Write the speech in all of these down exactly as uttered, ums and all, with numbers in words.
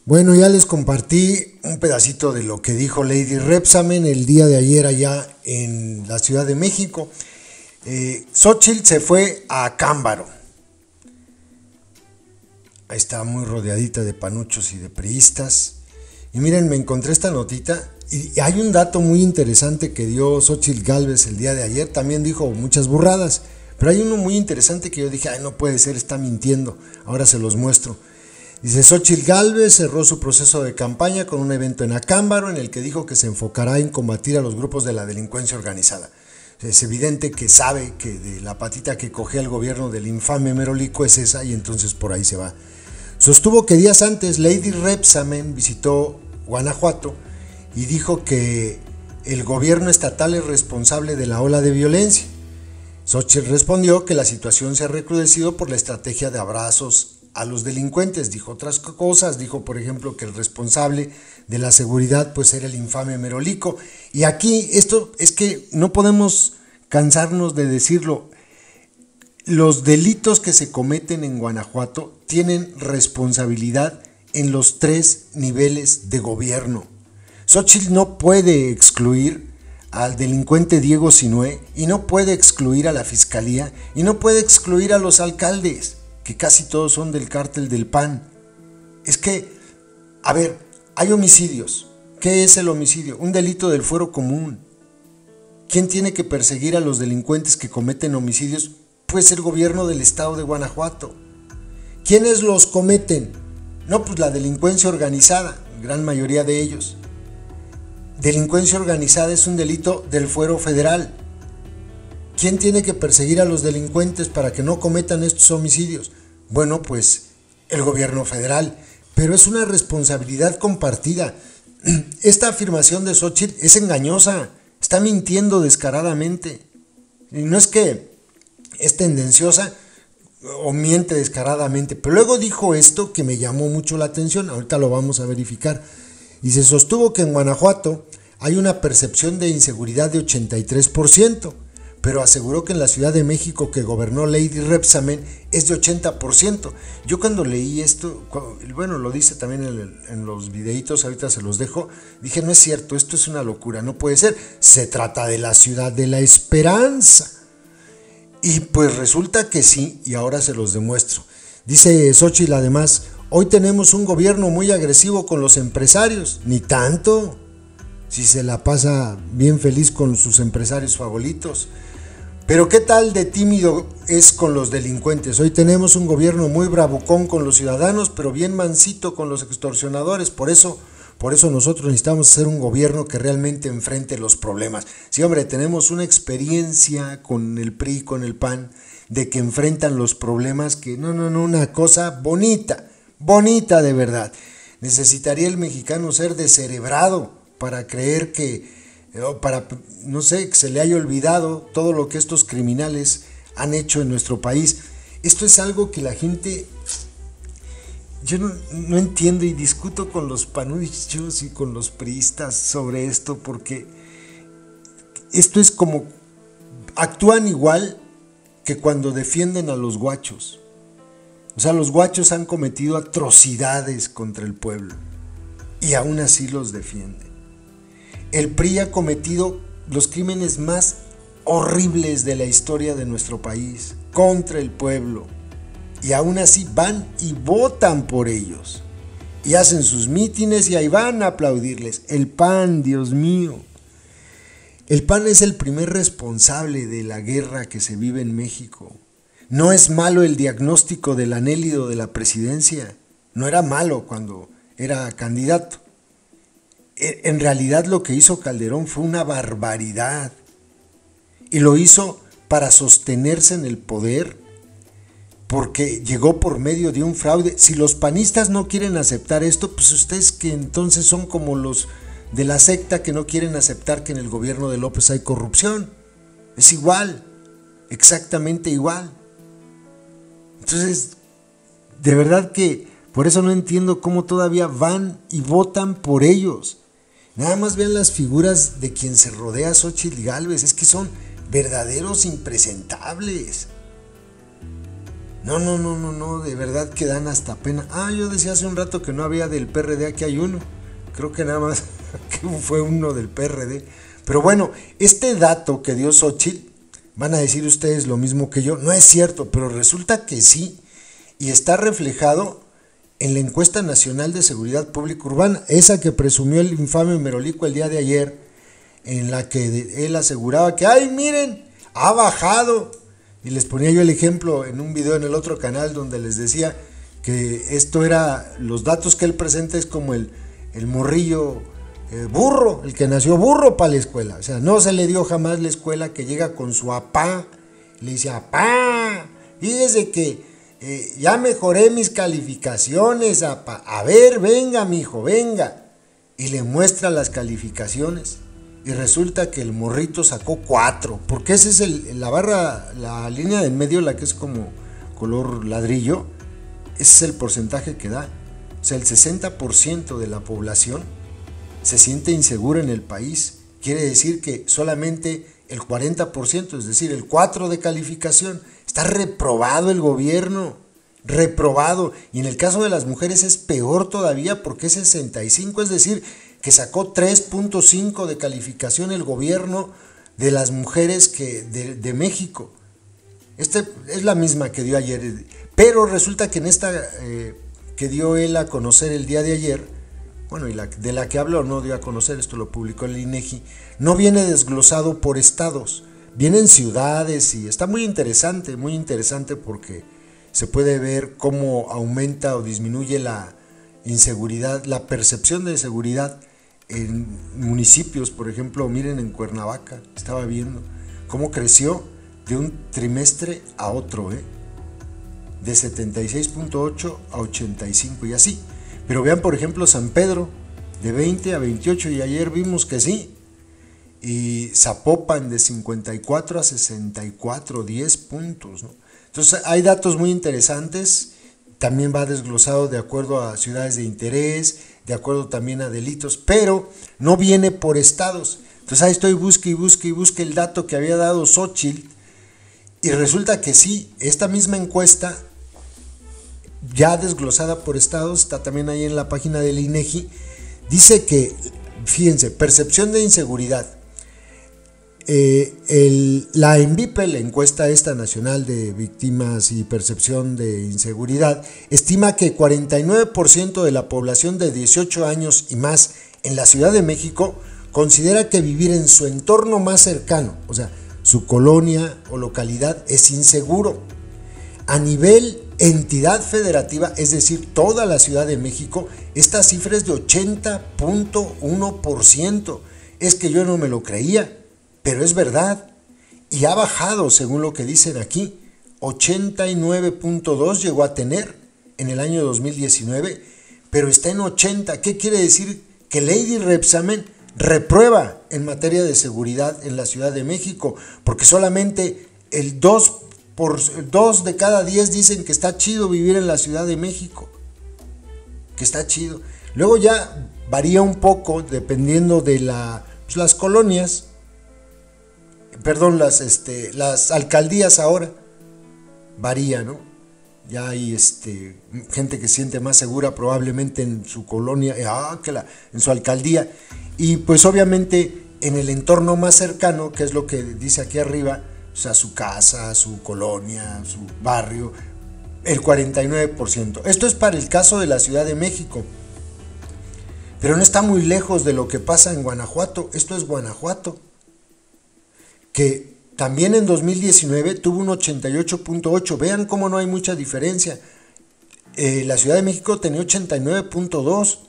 Bueno, ya les compartí un pedacito de lo que dijo Lady Rebsamen el día de ayer allá en la Ciudad de México. Eh, Xóchitl se fue a Acámbaro. Ahí está muy rodeadita de panuchos y de priistas. Y miren, me encontré esta notita y hay un dato muy interesante que dio Xóchitl Gálvez el día de ayer. También dijo muchas burradas, pero hay uno muy interesante que yo dije, ay, no puede ser, está mintiendo. Ahora se los muestro. Dice, Xóchitl Gálvez cerró su proceso de campaña con un evento en Acámbaro en el que dijo que se enfocará en combatir a los grupos de la delincuencia organizada. Es evidente que sabe que de la patita que cogía el gobierno del infame Merolico es esa y entonces por ahí se va. Sostuvo que días antes Lady Rebsamen visitó Guanajuato y dijo que el gobierno estatal es responsable de la ola de violencia. Xóchitl respondió que la situación se ha recrudecido por la estrategia de abrazos a los delincuentes. Dijo otras cosas, dijo por ejemplo que el responsable de la seguridad pues era el infame Merolico. Y aquí esto es que no podemos cansarnos de decirlo, los delitos que se cometen en Guanajuato tienen responsabilidad en los tres niveles de gobierno. Xóchitl no puede excluir al delincuente Diego Sinué y no puede excluir a la fiscalía y no puede excluir a los alcaldes, que casi todos son del cártel del P A N. Es que, a ver, hay homicidios. ¿Qué es el homicidio? Un delito del fuero común. ¿Quién tiene que perseguir a los delincuentes que cometen homicidios? Pues el gobierno del estado de Guanajuato. ¿Quiénes los cometen? No, pues la delincuencia organizada, gran mayoría de ellos. Delincuencia organizada es un delito del fuero federal. ¿Quién tiene que perseguir a los delincuentes para que no cometan estos homicidios? Bueno, pues el gobierno federal, pero es una responsabilidad compartida. Esta afirmación de Xóchitl es engañosa, está mintiendo descaradamente. Y no es que es tendenciosa o miente descaradamente, pero luego dijo esto que me llamó mucho la atención, ahorita lo vamos a verificar. Y se sostuvo que en Guanajuato hay una percepción de inseguridad de ochenta y tres por ciento, pero aseguró que en la Ciudad de México que gobernó Lady Rebsamen es de ochenta por ciento. Yo cuando leí esto, bueno, lo dice también en, el, en los videitos, ahorita se los dejo, dije, no es cierto, esto es una locura, no puede ser, se trata de la ciudad de la esperanza. Y pues resulta que sí, y ahora se los demuestro. Dice Xóchitl además, hoy tenemos un gobierno muy agresivo con los empresarios, ni tanto, si se la pasa bien feliz con sus empresarios favoritos. Pero qué tal de tímido es con los delincuentes. Hoy tenemos un gobierno muy bravucón con los ciudadanos, pero bien mansito con los extorsionadores. Por eso, por eso nosotros necesitamos hacer un gobierno que realmente enfrente los problemas. Sí, hombre, tenemos una experiencia con el P R I, con el P A N, de que enfrentan los problemas que, no, no, no, una cosa bonita, bonita de verdad. Necesitaría el mexicano ser descerebrado para creer que, para, no sé, que se le haya olvidado todo lo que estos criminales han hecho en nuestro país. Esto es algo que la gente, yo no, no entiendo y discuto con los panuchos y con los priistas sobre esto, porque esto es como, actúan igual que cuando defienden a los guachos. O sea, los guachos han cometido atrocidades contra el pueblo y aún así los defienden. El P R I ha cometido los crímenes más horribles de la historia de nuestro país contra el pueblo y aún así van y votan por ellos y hacen sus mítines y ahí van a aplaudirles. El P A N, Dios mío, el P A N es el primer responsable de la guerra que se vive en México. No es malo el diagnóstico del anélido de la presidencia, no era malo cuando era candidato. En realidad lo que hizo Calderón fue una barbaridad y lo hizo para sostenerse en el poder porque llegó por medio de un fraude. Si los panistas no quieren aceptar esto, pues ustedes que entonces son como los de la secta que no quieren aceptar que en el gobierno de López hay corrupción. Es igual, exactamente igual. Entonces, de verdad que por eso no entiendo cómo todavía van y votan por ellos. Nada más vean las figuras de quien se rodea a Xóchitl Gálvez, es que son verdaderos impresentables. No, no, no, no, no, de verdad que dan hasta pena. Ah, yo decía hace un rato que no había del P R D, aquí hay uno. Creo que nada más que fue uno del P R D. Pero bueno, este dato que dio Xóchitl, van a decir ustedes lo mismo que yo, no es cierto, pero resulta que sí. Y está reflejado en la encuesta nacional de seguridad pública urbana, esa que presumió el infame Merolico el día de ayer, en la que él aseguraba que, ay, miren, ha bajado. Y les ponía yo el ejemplo en un video en el otro canal donde les decía que esto era, los datos que él presenta es como el, el morrillo eh, burro, el que nació burro para la escuela. O sea, no se le dio jamás la escuela, que llega con su apá, le dice, apá, fíjese que eh, ya mejoré mis calificaciones, apá. A ver, venga, mijo, venga. Y le muestra las calificaciones. Y resulta que el morrito sacó cuatro, porque esa es el, la barra, la línea de en medio, la que es como color ladrillo, ese es el porcentaje que da. O sea, el sesenta por ciento de la población se siente insegura en el país. Quiere decir que solamente el cuarenta por ciento, es decir, el cuatro de calificación, está reprobado el gobierno, reprobado. Y en el caso de las mujeres es peor todavía, porque es sesenta y cinco, es decir, que sacó tres punto cinco de calificación el gobierno de las mujeres que de, de México. Esta es la misma que dio ayer, pero resulta que en esta eh, que dio él a conocer el día de ayer, bueno, y la, de la que habló no dio a conocer, esto lo publicó el INEGI, no viene desglosado por estados, vienen ciudades, y está muy interesante, muy interesante porque se puede ver cómo aumenta o disminuye la inseguridad, la percepción de seguridad en municipios. Por ejemplo, miren, en Cuernavaca, estaba viendo cómo creció de un trimestre a otro, ¿eh? de setenta y seis punto ocho a ochenta y cinco y así. Pero vean, por ejemplo, San Pedro, de veinte a veintiocho, y ayer vimos que sí. Y Zapopan, de cincuenta y cuatro a sesenta y cuatro, diez puntos, ¿no? Entonces hay datos muy interesantes. También va desglosado de acuerdo a ciudades de interés, de acuerdo también a delitos, pero no viene por estados. Entonces ahí estoy, busque y busque y busque el dato que había dado Xóchitl, y resulta que sí, esta misma encuesta, ya desglosada por estados, está también ahí en la página del INEGI, dice que, fíjense, percepción de inseguridad. Eh, el, la ENVIPE, la encuesta esta nacional de víctimas y percepción de inseguridad, estima que cuarenta y nueve por ciento de la población de dieciocho años y más en la Ciudad de México considera que vivir en su entorno más cercano, o sea, su colonia o localidad, es inseguro. A nivel entidad federativa, es decir, toda la Ciudad de México, esta cifra es de ochenta punto uno por ciento. Es que yo no me lo creía, pero es verdad, y ha bajado, según lo que dicen aquí, ochenta y nueve punto dos llegó a tener en el año dos mil diecinueve, pero está en ochenta. ¿Qué quiere decir? Que Lady Rebsamen reprueba en materia de seguridad en la Ciudad de México, porque solamente el dos, por, dos de cada diez dicen que está chido vivir en la Ciudad de México, que está chido. Luego ya varía un poco dependiendo de la, pues, las colonias, perdón, las, este, las alcaldías ahora, varía, ¿no? Ya hay este, gente que se siente más segura probablemente en su colonia, ah, que la, en su alcaldía, y pues obviamente en el entorno más cercano, que es lo que dice aquí arriba, o sea, su casa, su colonia, su barrio, el cuarenta y nueve por ciento. Esto es para el caso de la Ciudad de México, pero no está muy lejos de lo que pasa en Guanajuato. Esto es Guanajuato, que también en dos mil diecinueve tuvo un ochenta y ocho punto ocho. Vean cómo no hay mucha diferencia. Eh, la Ciudad de México tenía ochenta y nueve punto dos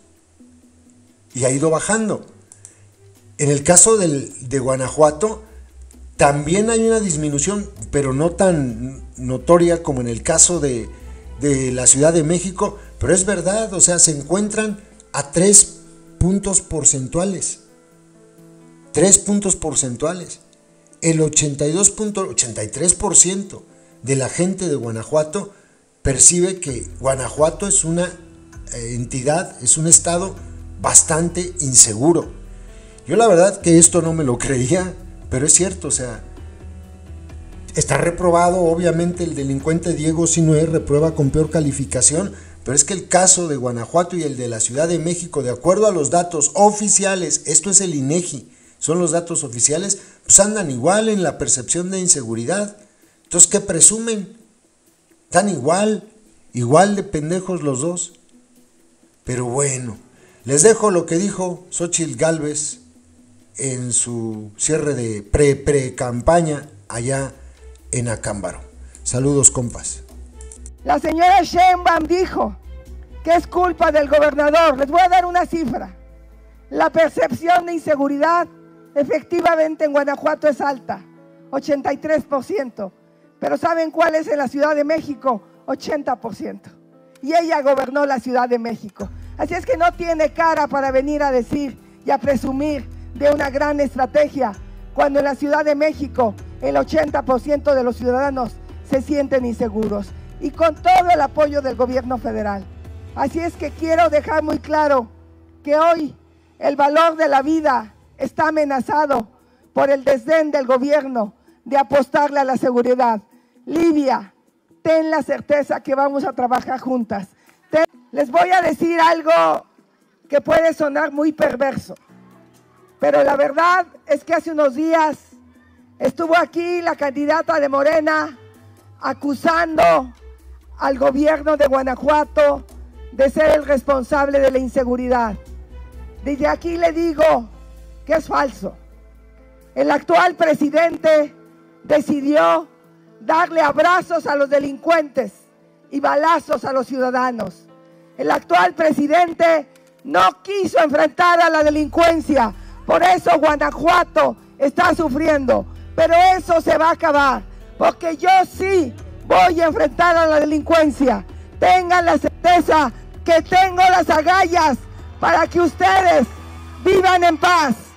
y ha ido bajando. En el caso del, de Guanajuato también hay una disminución, pero no tan notoria como en el caso de, de la Ciudad de México, pero es verdad, o sea, se encuentran a tres puntos porcentuales. Tres puntos porcentuales. El ochenta y dos punto ochenta y tres por ciento de la gente de Guanajuato percibe que Guanajuato es una eh, entidad, es un estado bastante inseguro. Yo la verdad que esto no me lo creía, pero es cierto, o sea, está reprobado, obviamente el delincuente Diego Sinué reprueba con peor calificación, pero es que el caso de Guanajuato y el de la Ciudad de México, de acuerdo a los datos oficiales, esto es el INEGI, son los datos oficiales, pues andan igual en la percepción de inseguridad. Entonces, ¿qué presumen? Están igual, igual de pendejos los dos. Pero bueno, les dejo lo que dijo Xóchitl Gálvez en su cierre de pre-pre-campaña allá en Acámbaro. Saludos, compas. La señora Sheinbaum dijo que es culpa del gobernador. Les voy a dar una cifra. La percepción de inseguridad efectivamente en Guanajuato es alta, ochenta y tres por ciento. Pero ¿saben cuál es en la Ciudad de México? ochenta por ciento. Y ella gobernó la Ciudad de México. Así es que no tiene cara para venir a decir y a presumir de una gran estrategia, cuando en la Ciudad de México el ochenta por ciento de los ciudadanos se sienten inseguros, y con todo el apoyo del gobierno federal. Así es que quiero dejar muy claro que hoy el valor de la vida está amenazado por el desdén del gobierno de apostarle a la seguridad. Livia, ten la certeza que vamos a trabajar juntas. Ten... Les voy a decir algo que puede sonar muy perverso, pero la verdad es que hace unos días estuvo aquí la candidata de Morena acusando al gobierno de Guanajuato de ser el responsable de la inseguridad. Desde aquí le digo que es falso. El actual presidente decidió darle abrazos a los delincuentes y balazos a los ciudadanos. El actual presidente no quiso enfrentar a la delincuencia, por eso Guanajuato está sufriendo, pero eso se va a acabar, porque yo sí voy a enfrentar a la delincuencia. Tengan la certeza que tengo las agallas para que ustedes vivan en paz.